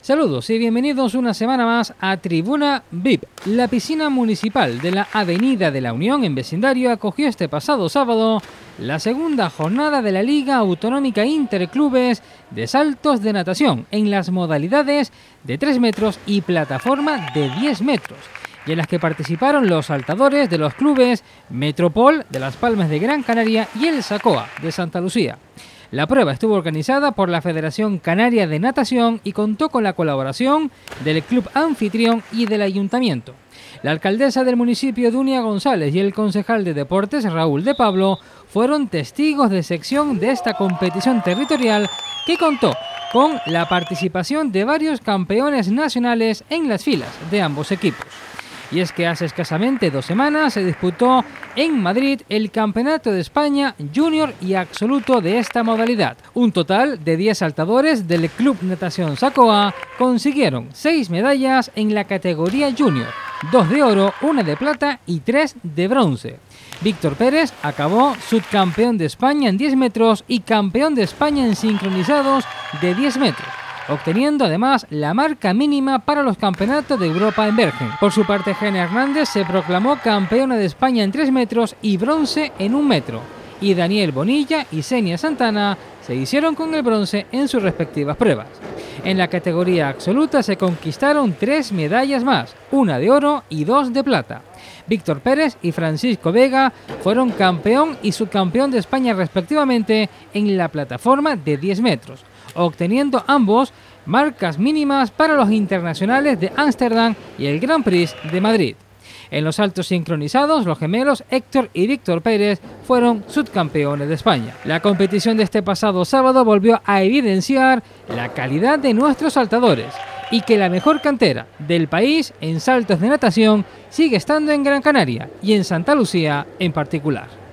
Saludos y bienvenidos una semana más a Tribuna VIP. La piscina municipal de la Avenida de la Unión en vecindario acogió este pasado sábado la segunda jornada de la Liga Autonómica Interclubes de saltos de natación en las modalidades de 3 metros y plataforma de 10 metros, y en las que participaron los saltadores de los clubes Metropol de Las Palmas de Gran Canaria y el Sacoa de Santa Lucía. La prueba estuvo organizada por la Federación Canaria de Natación y contó con la colaboración del club anfitrión y del ayuntamiento. La alcaldesa del municipio, Dunia González, y el concejal de deportes, Raúl de Pablo, fueron testigos de sección de esta competición territorial que contó con la participación de varios campeones nacionales en las filas de ambos equipos. Y es que hace escasamente 2 semanas se disputó en Madrid el Campeonato de España Junior y Absoluto de esta modalidad. Un total de 10 saltadores del Club Natación Sacoa consiguieron 6 medallas en la categoría Junior, 2 de oro, 1 de plata y 3 de bronce. Víctor Pérez acabó subcampeón de España en 10 metros y campeón de España en sincronizados de 10 metros. Obteniendo además la marca mínima para los campeonatos de Europa en Bergen. Por su parte, Gene Hernández se proclamó campeona de España en 3 metros y bronce en 1 metro. Y Daniel Bonilla y Senia Santana se hicieron con el bronce en sus respectivas pruebas. En la categoría absoluta se conquistaron 3 medallas más, 1 de oro y 2 de plata. Víctor Pérez y Francisco Vega fueron campeón y subcampeón de España respectivamente en la plataforma de 10 metros, obteniendo ambos marcas mínimas para los internacionales de Ámsterdam y el Grand Prix de Madrid. En los saltos sincronizados, los gemelos Héctor y Víctor Pérez fueron subcampeones de España. La competición de este pasado sábado volvió a evidenciar la calidad de nuestros saltadores y que la mejor cantera del país en saltos de natación sigue estando en Gran Canaria y en Santa Lucía en particular.